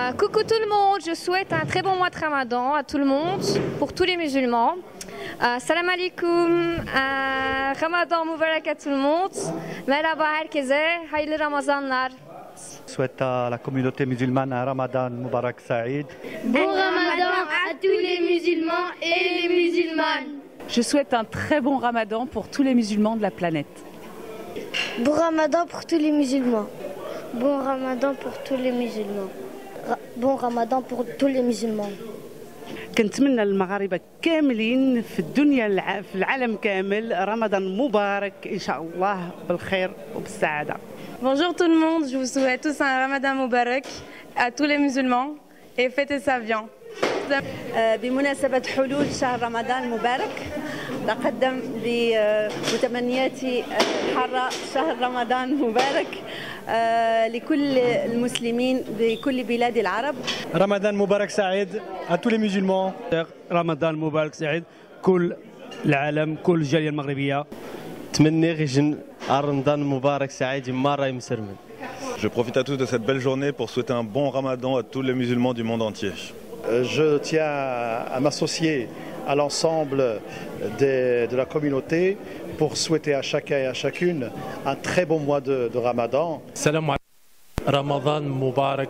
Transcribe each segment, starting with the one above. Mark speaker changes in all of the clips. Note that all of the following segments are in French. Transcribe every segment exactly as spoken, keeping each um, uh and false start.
Speaker 1: Euh, coucou tout le monde, je souhaite un très bon mois de Ramadan à tout le monde, pour tous les musulmans. Euh, salam alaikum, euh, Ramadan Mubarak à tout le monde. Merhaba herkese, hayırlı Ramazanlar.
Speaker 2: Je souhaite à la communauté musulmane un Ramadan Mubarak Saïd.
Speaker 3: Bon Ramadan à tous les musulmans et les musulmanes.
Speaker 4: Je souhaite un très bon Ramadan pour tous les musulmans de la planète.
Speaker 5: Bon Ramadan pour tous les musulmans. Bon Ramadan pour tous les musulmans. Ra- bon Ramadan pour tous les musulmans.
Speaker 6: كنتمنى للمغاربه كاملين في الدنيا الع- في العالم كامل رمضان مبارك ان شاء الله بالخير وبالسعاده.
Speaker 7: Bonjour tout le monde, je vous souhaite tous un Ramadan Mubarak à tous les musulmans et fêtez ça bien.
Speaker 8: بمناسبة حلول شهر رمضان المبارك نقدم بمتمنياتي الحارة شهر رمضان مبارك لكل المسلمين بكل بلاد العرب.
Speaker 9: رمضان مبارك سعيد à tous les musulmans.
Speaker 10: رمضان مبارك سعيد كل العالم كل الجالية المغربية.
Speaker 11: تمني غيجن رمضان مبارك سعيد مرة يمسرمن.
Speaker 12: Je profite à tous de cette belle journée pour souhaiter un bon Ramadan à tous les musulmans du monde entier.
Speaker 13: Je tiens à m'associer à l'ensemble de la communauté pour souhaiter à chacun et à chacune un très bon mois de, de Ramadan.
Speaker 14: Salam alaikum. Ramadan Mubarak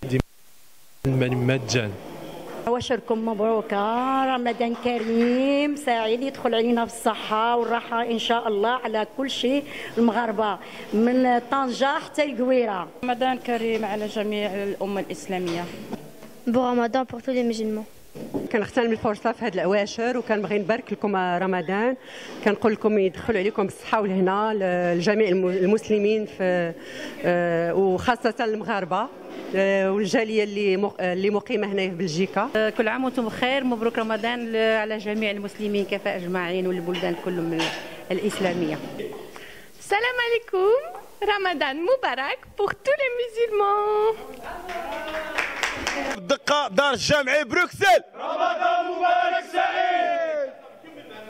Speaker 14: مجان.
Speaker 15: أبشركم مبروكة رمضان كريم سعيد يدخل علينا بالصحة والراحة إن شاء الله على كل شيء المغاربة من طنجة حتى القويرة.
Speaker 16: رمضان كريم على جميع الأمة الإسلامية.
Speaker 5: Bon Ramadan pour tous les musulmans.
Speaker 17: كنغتنم الفرصه في هذه الاواشر وكنبغي نبارك لكم رمضان كنقول لكم يدخلوا عليكم بالصحه والهنا لجميع المسلمين في وخاصه المغاربه والجاليه اللي اللي مقيمه هنا في بلجيكا.
Speaker 16: كل عام وانتم بخير، مبروك رمضان على جميع المسلمين كفاء اجمعين والبلدان كلهم الاسلاميه.
Speaker 7: Salam alaikum, Ramadan Mubarak pour tous les musulmans.
Speaker 18: الدقة دار الجامعي بروكسل. رمضان مبارك.